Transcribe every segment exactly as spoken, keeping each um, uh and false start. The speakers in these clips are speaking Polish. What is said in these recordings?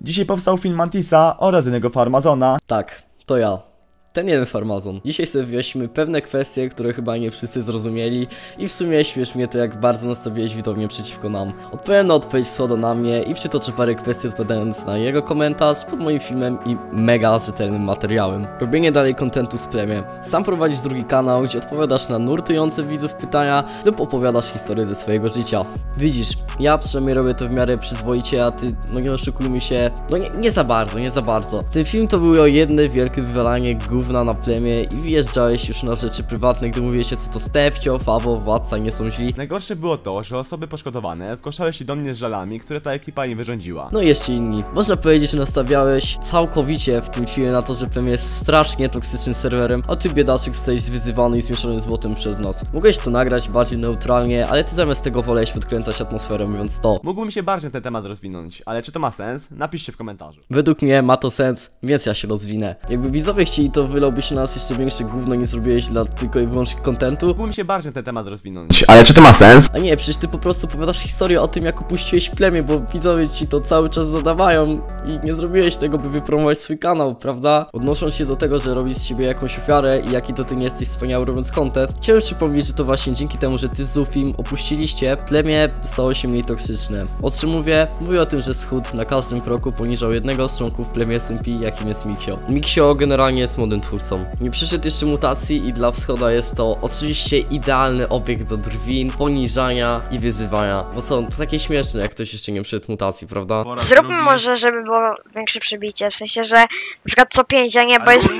Dzisiaj powstał film Mantisa oraz innego Farmazona. Tak, to ja. Ten jeden farmazon. Dzisiaj sobie wyjaśnimy pewne kwestie, które chyba nie wszyscy zrozumieli i w sumie śmiesz mnie to, jak bardzo nastawiłeś widownię przeciwko nam. Odpowiem na odpowiedź Słodo na mnie i przytoczę parę kwestii, odpowiadając na jego komentarz pod moim filmem i mega rzetelnym materiałem. Robienie dalej kontentu z plemię. Sam prowadzisz drugi kanał, gdzie odpowiadasz na nurtujące widzów pytania lub opowiadasz historię ze swojego życia. Widzisz, ja przynajmniej robię to w miarę przyzwoicie, a ty, no nie oszukujmy się, no nie, nie za bardzo, nie za bardzo. Ten film to było jedno wielkie wywalanie gówna na plemię i wjeżdżałeś już na rzeczy prywatne, gdy mówicie, co to Stefcio, Fawo, Władca nie są źli. Najgorsze było to, że osoby poszkodowane zgłaszały się do mnie z żalami, które ta ekipa im wyrządziła. No i jeszcze inni. Można powiedzieć, że nastawiałeś całkowicie w tym filmie na to, że plemię jest strasznie toksycznym serwerem, a ty, biedaczek, zostałeś wyzywany i zmieszany złotem przez nas. Mogłeś to nagrać bardziej neutralnie, ale ty zamiast tego wolałeś podkręcać atmosferę, mówiąc to. Mógłbym się bardziej na ten temat rozwinąć, ale czy to ma sens? Napiszcie w komentarzu. Według mnie ma to sens, więc ja się rozwinę. Jakby widzowie chcieli, to wylałbyś na nas jeszcze większe gówno, nie zrobiłeś dla tylko i wyłącznie kontentu. Mógłbym się bardziej na ten temat rozwinąć, ale czy to ma sens? A nie, przecież ty po prostu opowiadasz historię o tym, jak opuściłeś plemię, bo widzowie ci to cały czas zadawają i nie zrobiłeś tego, by wypromować swój kanał, prawda? Odnosząc się do tego, że robisz z siebie jakąś ofiarę i jaki to ty nie jesteś wspaniały robiąc content, chciałem przypomnieć, że to właśnie dzięki temu, że ty z Zufim opuściliście, plemię stało się mniej toksyczne. O czym mówię? Mówię o tym, że Schód na każdym kroku poniżał jednego z członków plemię S M P, jakim jest Miksio. Miksio generalnie jest młodym twórcą. Nie przyszedł jeszcze mutacji i dla Wschoda jest to oczywiście idealny obiekt do drwin, poniżania i wyzywania. Bo co, to takie śmieszne, jak ktoś jeszcze nie przyszedł mutacji, prawda? Zróbmy może, żeby było większe przebicie, w sensie, że na przykład co pięć, a nie, bo jest...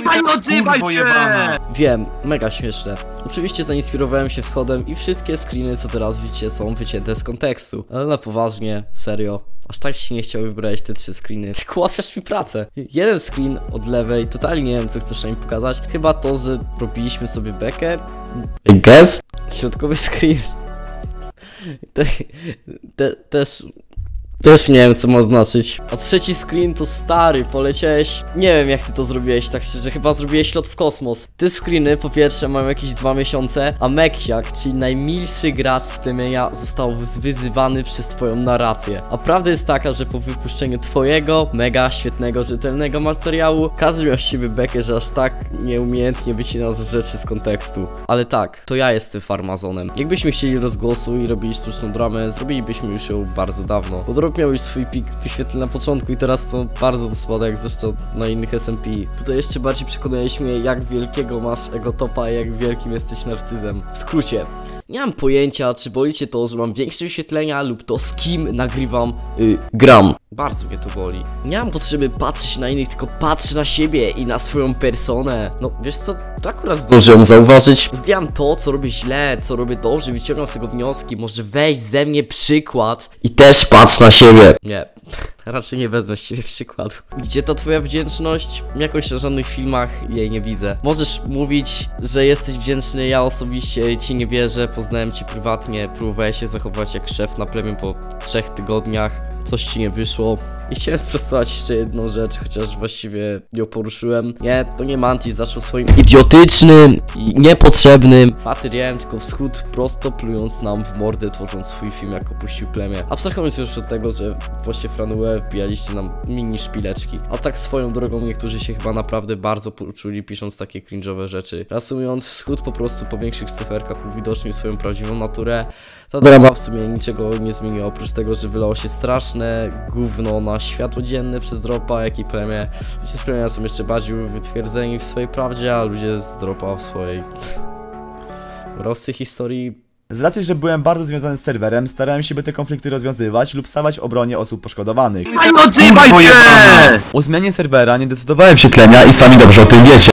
Wiem, mega śmieszne. Oczywiście zainspirowałem się Wschodem i wszystkie screeny, co teraz widzicie, są wycięte z kontekstu. Ale na poważnie, serio. Aż tak się nie chciało wybrać te trzy screeny. Ty ułatwiasz mi pracę. Jeden screen od lewej, totalnie nie wiem, co chcesz mi pokazać. Chyba to, że robiliśmy sobie bekę. I guess? Środkowy screen. Te, te, też... Też nie wiem, co ma znaczyć. A trzeci screen to stary, poleciałeś. Nie wiem, jak ty to zrobiłeś, tak szczerze, chyba zrobiłeś lot w kosmos. Te screeny po pierwsze mają jakieś dwa miesiące, a Meksiak, czyli najmilszy gracz z plemienia, został wyzywany przez twoją narrację. A prawda jest taka, że po wypuszczeniu twojego mega świetnego, rzetelnego materiału, każdy miał z ciebie bekę, że aż tak nieumiejętnie wycina z rzeczy z kontekstu. Ale tak, to ja jestem farmazonem. Jakbyśmy chcieli rozgłosu i robili sztuczną dramę, zrobilibyśmy już ją bardzo dawno. Miał już swój pik wyświetleń na początku i teraz to bardzo to spada, jak zresztą na innych S M P. Tutaj jeszcze bardziej przekonałeś mnie, jak wielkiego masz ego topa i jak wielkim jesteś narcyzem. W skrócie, nie mam pojęcia, czy boli cię to, że mam większe wyświetlenia lub to, z kim nagrywam yy, gram. Bardzo mnie to boli. Nie mam potrzeby patrzeć na innych, tylko patrzę na siebie i na swoją personę. No wiesz co, to akurat zdążyłem zauważyć. Zbieram to, co robię źle, co robię dobrze, wyciągam z tego wnioski. Może weź ze mnie przykład i też patrz na siebie. Nie, raczej nie wezmę z ciebie przykładu. Gdzie to twoja wdzięczność? Jakoś na żadnych filmach jej nie widzę. Możesz mówić, że jesteś wdzięczny, ja osobiście ci nie wierzę. Poznałem cię prywatnie, próbowałeś się zachować jak szef na plemię po trzech tygodniach. Coś ci nie wyszło. I chciałem sprostować jeszcze jedną rzecz, chociaż właściwie ją poruszyłem. Nie, to nie Mantis zaczął swoim idiotycznym i niepotrzebnym materiałem, tylko Wschód prosto plując nam w mordę, tworząc swój film, jak opuścił plemię. Abstrahując już od tego, że właśnie Franue wbijaliście nam mini szpileczki. A tak swoją drogą niektórzy się chyba naprawdę bardzo poczuli, pisząc takie cringe'owe rzeczy. Reasumując, Wschód po prostu po większych cyferkach uwidocznił swoją prawdziwą naturę. Ta drama w sumie niczego nie zmieniła, oprócz tego, że wylało się straszne gówno na światło dzienne przez dropa, jak i plemię. Ludzie z plemienia są jeszcze bardziej wytwierdzeni w swojej prawdzie, a ludzie z dropa w swojej prostej historii. Z racji, że byłem bardzo związany z serwerem, starałem się, by te konflikty rozwiązywać lub stawać w obronie osób poszkodowanych. O zmianie serwera nie decydowałem się tlenia i sami dobrze o tym wiecie.